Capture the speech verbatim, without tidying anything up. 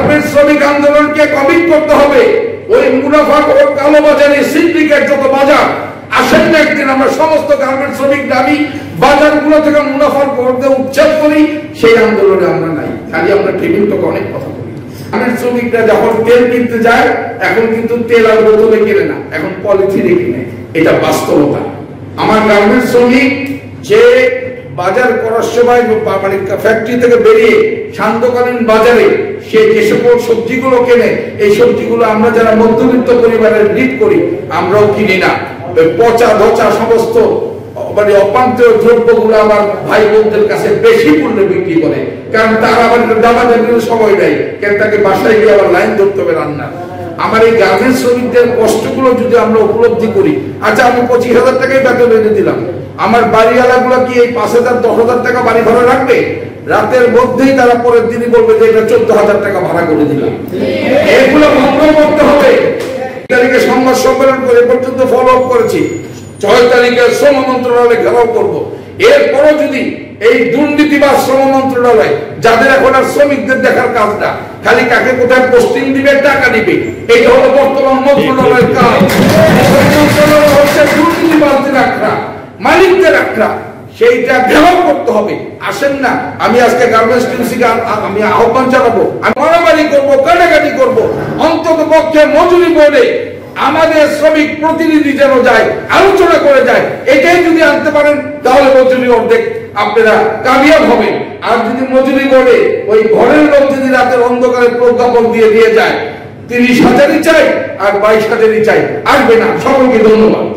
Garments শ্রমিক আন্দোলনকে commit করতে হবে ওই মুনাফা ও কালোবাজারি সিন্ডিকেট যত বাজার আসেন না একদিন আমরা সমস্ত গার্মেন্টস শ্রমিক দাবি বাজারগুলো থেকে মুনাফার করতে উচ্ছেদ করি। সেই আন্দোলনে আমরা নাই, খালি আমরা টেবিল তো অনেক কথা বলি। গার্মেন্টস শ্রমিকরা যখন তেল কিনতে যায় এখন কিন্তু তেল আর বোতলে কিনে না, এখন পলিথিনে কিনে। এটা বাস্তবতা। আমার গার্মেন্টস শ্রমিক যে বাজার করার সময় মানে ফ্যাক্টরি থেকে বেরিয়ে সান্ধ্যকালীন বাজারে সে যে সকল সবজিগুলো কেনে, এই সবজিগুলো আমরা যারা মধ্যবিত্ত পরিবারের লিড করি আমরাও কিনি না। পচা ধচা সমস্ত মানে অপান্তেয় দ্রব্যগুলো আমার ভাই বোনদের কাছে বেশি মূল্যে বিক্রি করে, কারণ তার আবার দামাদামির সময় নেই, কেন তাকে বাসায় গিয়ে আবার লাইন ধরতে হবে রান্না। আমার এই গার্মেন্টস শ্রমিকদের কষ্টগুলো যদি আমরা উপলব্ধি করি, আচ্ছা আমি পঁচিশ হাজার টাকাই বেতন এনে দিলাম, আমার বাড়িওয়ালা গুলো কি এই পাঁচ হাজার দশ হাজার টাকা বাড়ি ভাড়া রাখবে? রাতের মধ্যেই তারা পরের দিনই বলবে যে এটা চোদ্দ হাজার টাকা ভাড়া করে দিলাম। এগুলো বন্ধ করতে হবে। তারিখে সংবাদ সম্মেলন করে পর্যন্ত ফলো আপ করেছি, ছয় তারিখে শ্রম মন্ত্রণালয়ে ঘেরাও করব। এরপরও যদি এই দুর্নীতিবাদ শ্রম মন্ত্রণালয়, যাদের এখন আর শ্রমিকদের দেখার কাজ না, খালি কাকে কোথায় পোস্টিং দিবে, টাকা দিবে, এটা হলো বর্তমান মন্ত্রণালয়ের কাজ। মন্ত্রণালয় হচ্ছে দুর্নীতিবাদদের আখড়া, মালিকদের আখড়া, সেইটা ঘেরাও করতে হবে। আসেন না, আমি আজকে গার্মেন্টস টিউসিকে আমি আহ্বান জানাবো, আমি মারামারি করবো, কাটাকাটি করবো, অন্তত পক্ষে মজুরি বোর্ডে আমাদের শ্রমিক প্রতিনিধি যেন যায়, আলোচনা করে যায়। এটাই যদি আনতে পারেন তাহলে মজুরি অর্ধেক আপনারা কামিয়াব হবেন। আর যদি মজুরি বোর্ডে ওই ঘরের লোক যদি রাতের অন্ধকারে প্রজ্ঞাপন দিয়ে দিয়ে যায় তিরিশ হাজারই চাই আর বাইশ হাজারই চাই, আসবে না। সকলকে ধন্যবাদ।